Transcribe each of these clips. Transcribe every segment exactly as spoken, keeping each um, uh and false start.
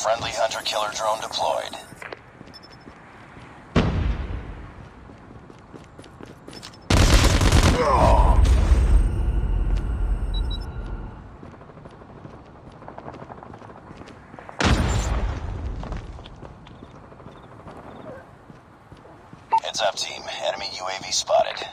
Friendly hunter-killer drone deployed. Heads up, team. Enemy U A V spotted.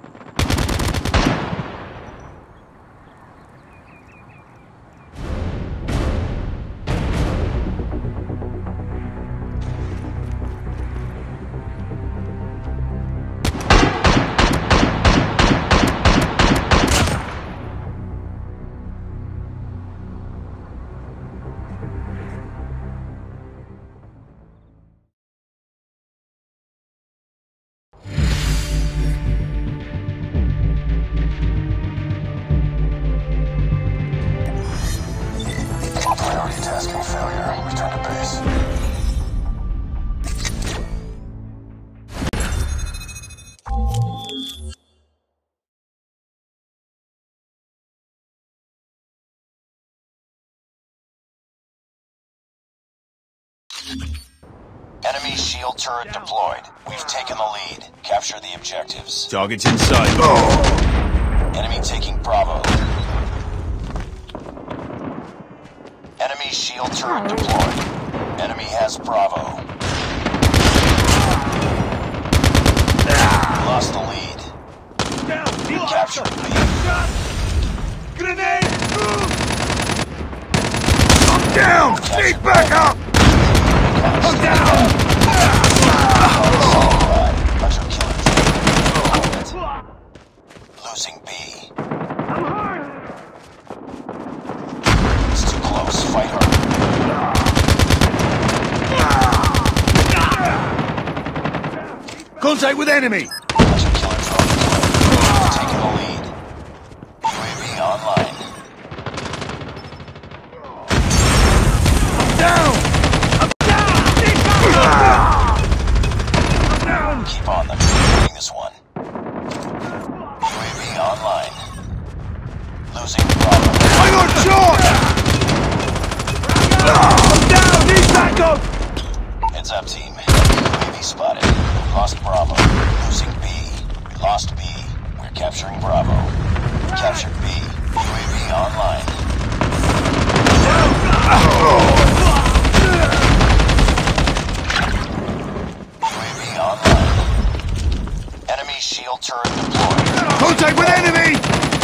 Priority tasking failure. Return to base. Enemy shield turret deployed. We've taken the lead. Capture the objectives. Target's inside. Oh. Enemy taking Bravo. Enemy shield turret deployed. Enemy has Bravo. Lost the lead. We captured B. Grenade! I'm down! Stay back up! I'm down! Losing B. I'm hurt! It's too close. Fight hard. Contact with enemy! Hunter killer drone deployed. Taking the lead. U A V online. Down! I'm down! Keep on them. Winning this one. U A V online. Losing Bravo. I got shot! I'm down! Need backup! Heads up, team. U A V spotted. Lost Bravo. Losing B. Lost B. We're capturing Bravo. Captured B. U A V online. U A V online. Enemy shield turret deployed. Contact with enemy!